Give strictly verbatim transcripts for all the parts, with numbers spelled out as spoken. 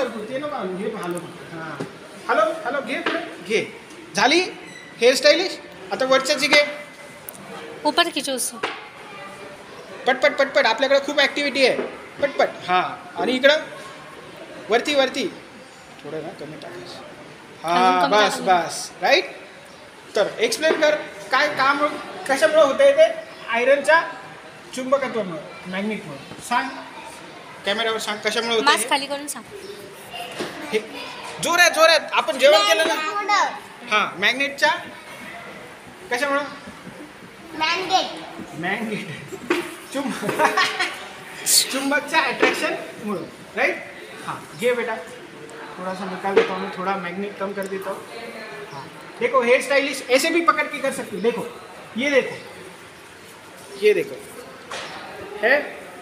वरपूर ते नको आणू, घे हॅलो हां हॅलो हॅलो घे पुढे घे. झाली हेअर स्टाईलिश. आता वरच्याची घे. ऊपर खींचो उसको. पटपट पटपट आपल्याकडे खूप ॲक्टिव्हिटी आहे. पटपट हां. आणि इकडं वरती वरती थोडं ना कमी टाकायचं. हां बस बस राईट. तर एक्सप्लेन कर काय काम कशामुळे होतंय ते. आयरनच्या चुंबकत्वामुळे मॅग्नेटमुळे. सांग कॅमेऱ्यावर सांग कशामुळे होतं. मास्क खाली करून सांग. हे जोरात जोरात आपण जेवण केलं ना. हां मॅग्नेटच्या कशामुळं. मॅग्नेट मॅग्नेट चुंबक चुंबकच्या अट्रैक्शनमुळे राइट. हाँ ये बेटा थोड़ा सा निकाल देता हूँ, थोड़ा मैग्नेट कम कर देता हूँ. हाँ देखो हेयर स्टाइलिश ऐसे भी पकड़ के कर सकती हो. देखो ये देखो ये देखो है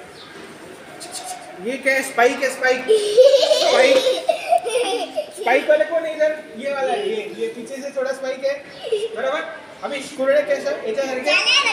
ये क्या है. स्पाइक है स्पाइक स्पाइक स्पाइक वाले कौन है इधर. ये वाला है. ये ये पीछे से थोड़ा स्पाइक है बराबर. अभी कुरडे कैसा याच्यासारखे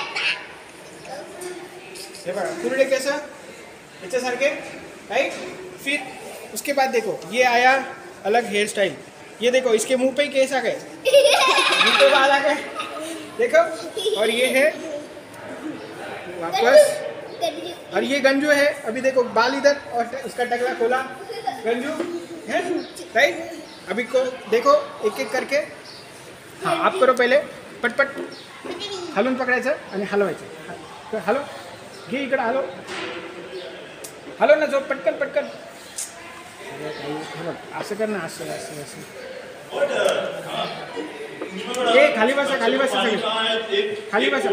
हे बघा कुरडे कैसा याच्यासारखे राइट. फिर उसके बाद देखो ये आया अलग हेयर स्टाइल. ये देखो इसके मुंह पे ही केस आ गए, मुंह पे बाल आ गए देखो. और ये है वापस. और ये गंजू है. अभी देखो बाल इधर और उसका टकला खोला गंजू है राइट. अभी को देखो एक एक करके. हाँ आप करो पहले पटपट. हलवून पकडायचं आणि हलवायचं. हलो घे इकडं हलो हलो ना जो पटकन पटकन. असं कर ना असं असं असं. ए खाली बसा खाली बसा सगळे खाली बसा.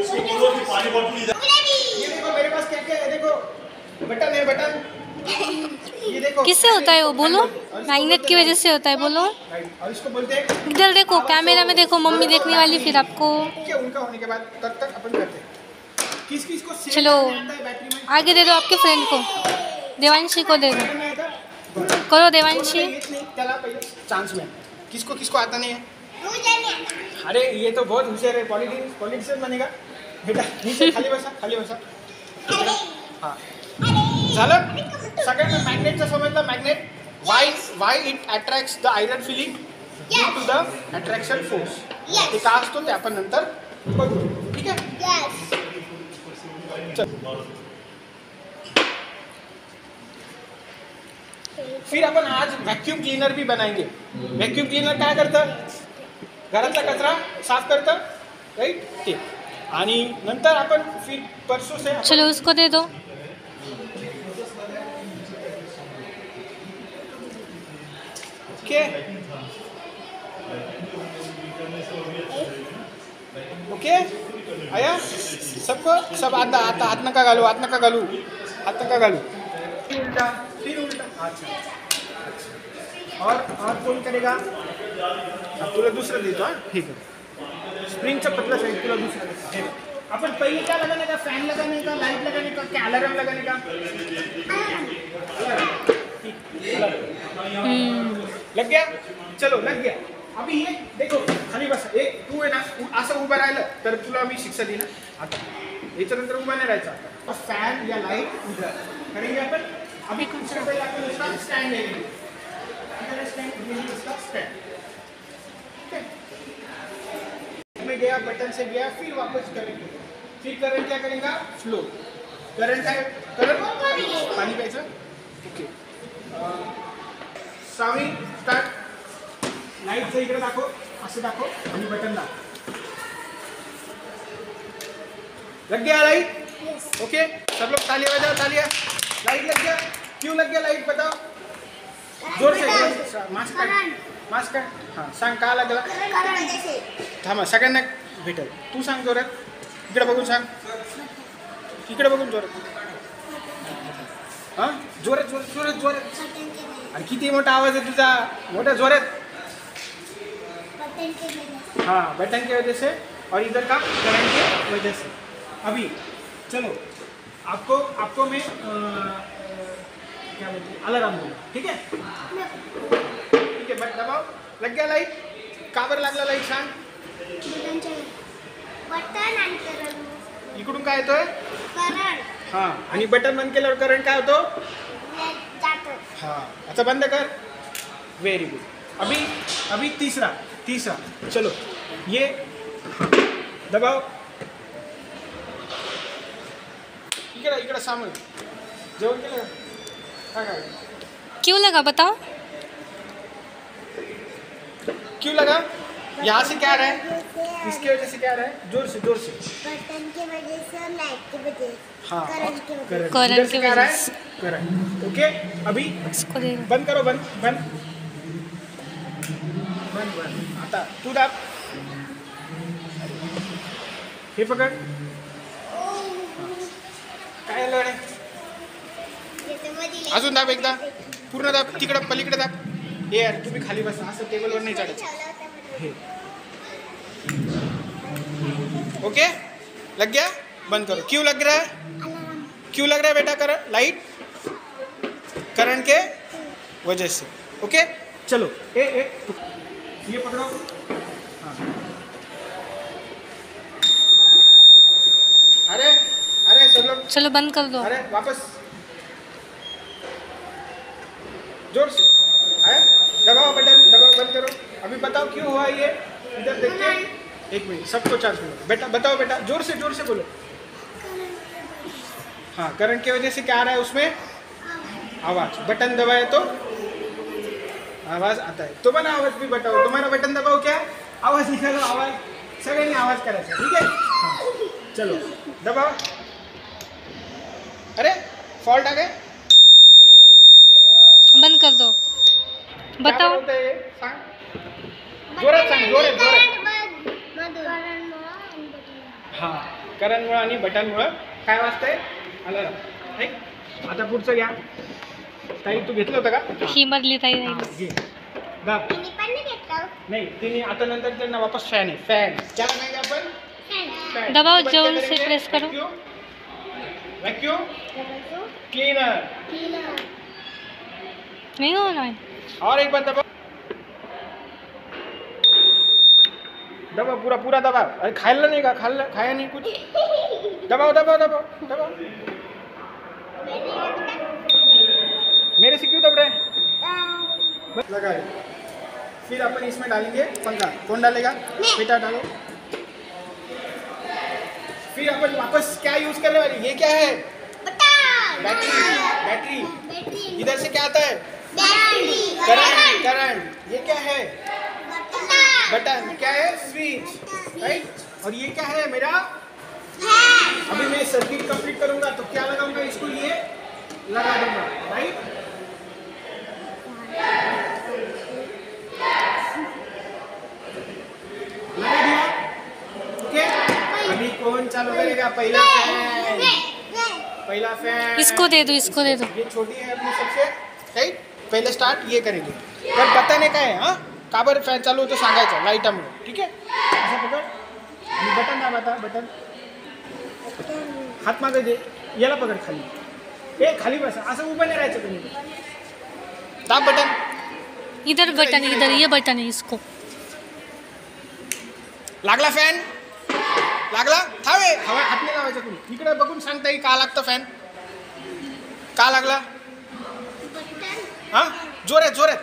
ये देखो मेरे पास क्या क्या है. देखो बटन है बटन. ये देखो किससे होता है वो बोलो. मैग्नेट की वजह से होता है बोलो. और इसको बोलते हैं. इधर देखो कैमरा में देखो मम्मी देखने वाली फिर आपको. उनका होने के बाद तब तक अपन करते हैं. किस किस को चलो आगे दे दो आपके फ्रेंड को. देवांशी को दे दो. करो देवांशी. चांस में किसको किसको आता नहीं है. अरे ये तो बहुत होशियार है. पॉलिटिक्स पॉलिटिशियन बनेगा बेटा. नीचे खाली बसा खाली बसा. हां झालं. सगळ्यांना मॅग्नेटचं समजलं. Magnet why why it attracts the iron filling due to the attraction force. ते का असतो ते आपण नंतर बघू. ठीक आहे. फिर अपन आज वैक्यूम क्लीनर भी बनाएंगे. वैक्यूम क्लीनर काय करतं. घरातला कचरा साफ करतं राइट ते. आणि नंतर आपण फिर परसों से चलो उसको दे दो. ओके ओके आया सबको. सब आता आता हाथ नका घालू हाथ नका घालू हाथ नका घालू. उल्टा फिर उल्टा. अच्छा और और कौन करेगा. अब तुला दुसरं देतो. हाँ ठीक है. स्प्रिंगचा पतला साइड तुला दुसरं देतो. अपन पहले क्या लगाने का. फैन लगाने का लाइट लगाने का क्या अलार्म लगाने का. लग गया. चलो लग गया. अभी ये देखो खाली बसा. एक तू आहे ना असं उभं राहिलं तर तुला मी शिक्षा देईन. आता याच्यानंतर उभा नाही राहायचा. और फैन या लाइट उधर करेंगे अपन. अभी कुछ पहले अपन इसका स्टैंड लेंगे. इधर स्टैंड ये इसका स्टैंड में गया बटन से गया फिर वापस करेंगे. फिर करंट क्या करेगा फ्लो. करंट काय करंट पाणी प्यायचं. ओके सावी स्टार्ट. लाईटचं इकडे दाखव असं दाखव आणि बटन दाखव. लग गया लाइट. ओके सब लोग तालियां बजाओ तालियां. लाइट लग गया. क्यों लग गया लाइट बताओ जोर से. मास्क काढ मास्क काढ. हां सांग का लागला. थांबा सगळ्यांना भेटेल. तू सांग जोरात. इकडे बघून सांग. इकडे बघून जोरात. हां जोरात जोरात जोरात जोरात. आणि किती मोठा आवाज आहे तुझा. मोठा जोरात. हाँ बटन की वजह से और इधर का करंट की वजह से. अभी चलो आपको आपको मैं आ, क्या बोलते हैं अलार्म दूंगा. ठीक है ठीक है. बट दबाओ. लग गया लाइट. का बरं लागला लाईट सांग. इकडून काय येतोय करंट. हां आणि बटन बंद केल्यावर करंट काय होतो. हां आता बंद कर. Very good. अभी अभी तीसरा तीसरा चलो ये दबाओ, इकडे इकडे सामने जेवण केलं काय काय क्यों लगा बताओ? क्यों लगा? यहाँ से क्या आ रहा है? इसकी वजह से क्या आ रहा है? जोर से जोर से। बटन की वजह से और लाइट की वजह से। हाँ करंट की वजह से। करंट करंट इधर से की क्या आ रहा वजह है? से। करंट। ओके अभी इसको दे दो। बंद करो, बंद बंद बंद बंद। आता तू दाब, हे पकड, काय झालं रे? अजून दाब एकदा, पूर्ण दाब, तिकडं पलीकडे दाब. हे यार तुम्ही खाली बसा, असं टेबलवर नाही चढायचं. हे ओके लग गया, बंद करो. क्यों लग रहा है? क्यों लग रहा है बेटा? करंट, लाइट करंट के वजह से. ओके चलो ए ए ये पकड़ो. हाँ अरे अरे सब लोग चलो बंद कर दो. अरे वापस जोर से आया, दबाओ बटन, दबाओ, बंद करो. अभी बताओ क्यों हुआ ये, इधर देखते. एक मिनट सबको चार्ज करो. बेटा बताओ बेटा, जोर से जोर से बोलो. हाँ करंट की वजह से क्या आ रहा है उसमें? आवाज. बटन दबाए तो आवाज आता है. तो बना आवाज भी बताओ. तुम्हारा बटन दबाओ, क्या आवाज निकालो. आवाज सगळ्यांनी आवाज करायचा. ठीक है हाँ. चलो दबाओ. अरे फॉल्ट आ गए, बंद कर दो. बताओ. सांग जोरात, सांग जोरात जोरात. हां करंटमुळे आणि बटनमुळे काय वाजतंय? अलार्म. ठीक. आता पुढचं घ्या. ताई तू घेतलं होतं का? ही मधली ताई हां, राहिली. घे. दाब. नाही तिने आता नंतर त्यांना वापस फॅन आहे. फॅन क्या लगाएंगे अपन? फॅन. दबाओ, बंद जोर क्या से करेंगे? प्रेस करो. Vacuum vacuum cleaner. नहीं हो रहा है. और एक बार दबाओ. दबाओ पूरा पूरा दबाओ. अरे खायला नहीं का? खायला खाया नहीं कुछ. दबाओ दबाओ दबाओ दबाओ. मेरे से क्यों दब रहे हैं? लगाए. फिर अपन इसमें डालेंगे पंखा. कौन डालेगा? बेटा डालो. फिर अपन वापस क्या यूज करने वाले? ये क्या है? बैटरी. बैटरी. इधर से क्या आता है? करंट. करंट. ये क्या है? बटन. क्या है? स्विच. राइट. और ये क्या है मेरा? अभी मैं सर्किट कंप्लीट करूंगा तो क्या लगाऊंगा इसको? ये लगा दूंगा. राइट. लगा दिया. ओके अभी कौन चालू करेगा? पहला फैन. पहला फैन इसको दे दो, इसको दे दो. ये छोटी है अपनी सबसे. राइट. पहले स्टार्ट ये करेंगे. तर बताने काय आहे? हां का बरं फॅन चालू होतं सांगायचं लाईटामुळे. ठीक आहे असं पकड आणि बटन दाब. आता बटन हात मागे दे. याला पकड खाली. ए खाली बसा. असं उभं नाही राहायचं कोणी. दाब बटन. इधर बटन, इधर ये बटन है. इसको लागला फॅन. लागला. थांबे. हवा हात नाही लावायचा कोणी. इकडे बघून सांगता येईल का लागतं फॅन? का लागला? हां जोरात जोरात.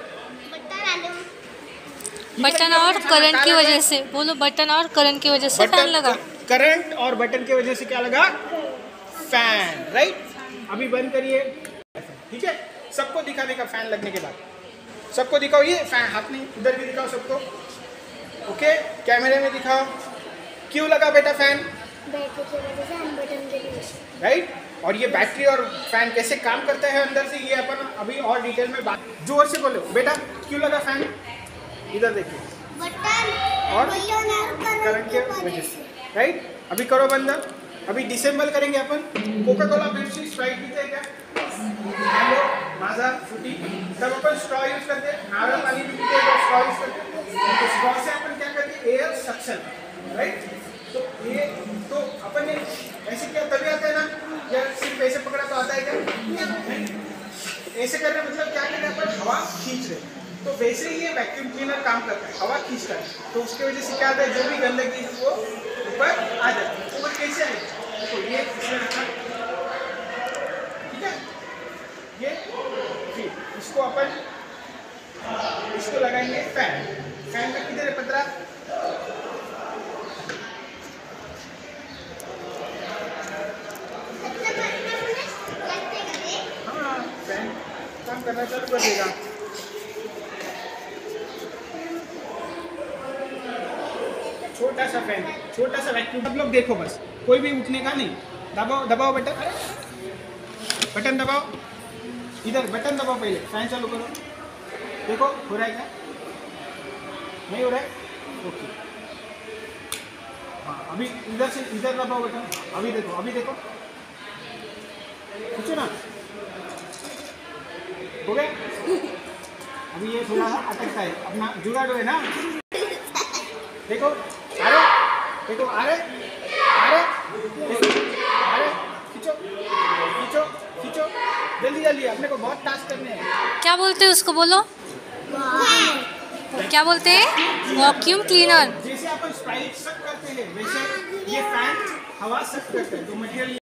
बटन और करंट की वजह से. बोलो बटन और करंट की वजह से फैन लगा. करंट और बटन की वजह से क्या लगा? फैन. राइट. अभी बंद करिए. ठीक है सबको दिखाने का फैन लगने के बाद. सबको दिखाओ ये फैन. हाथ नहीं इधर भी दिखाओ सबको. ओके कैमरे में दिखाओ. क्यों लगा बेटा फैन? बैटरी की वजह से, बटन की वजह से. राइट. और ये बैटरी और फैन कैसे काम करता है अंदर से ये अपन अभी और डिटेल में बात. जोर से बोलो बेटा क्यों लगा फैन? इधर देखिए. और करंट के वजह से. राइट. अभी करो बंद. अभी डिसेंबल करेंगे अपन. कोका कोला पेप्सी स्प्राइट पीते हैं क्या? Mango Maaza Frooti. तब अपन स्ट्रॉ यूज करते हैं. नारळ पानी भी पीते हैं तो स्ट्रॉ यूज करते हैं. तो स्ट्रॉ से अपन क्या करते हैं? Air suction. राइट. तो ये तो अपन ने ऐसे क्या तभी आता है ना, या सिर्फ ऐसे पकड़ा तो आता है क्या? नहीं. ऐसे करने मतलब क्या करते हैं अपन? हवा खींच रहे. तो वैसे ही ये वैक्यूम क्लीनर काम करता है. हवा खींचता है. तो उसकी वजह से क्या होता है? जो भी गंदगी है वो ऊपर आ जाती है. ऊपर कैसे आएगी? देखो ये इसमें रखा. ठीक है ये फिर इसको अपन इसको लगाएंगे फैन। फैन का किधर है पतरा? हाँ, फैन काम करना चालू कर देगा। छोटा सा फैन, छोटा सा वैक्यूम। सब लोग देखो बस, कोई भी उठने का नहीं। दबाओ दबाओ बटन, बटन दबाओ, इधर बटन दबाओ पहले, फैन चालू करो। देखो हो रहा है क्या? नहीं हो रहा है? ओके। हाँ अभी इधर से इधर दबाओ बटन। अभी देखो, अभी देखो, खींचो ना, हो गया? अभी ये थोड़ा सा अटकता है, अपना जुगाड़ है ना। देखो आ रहे, देखो आ रहे, आ रहे, देखो आ रहे, खींचो खींचो खींचो, जल्दी जल्दी, अपने को बहुत टास्क करने हैं। क्या बोलते हैं उसको, बोलो क्या बोलते हैं? Vacuum cleaner. जैसे अपन स्प्राइट सक करते हैं वैसे ये फैन हवा सक करते हैं, तो मटेरियल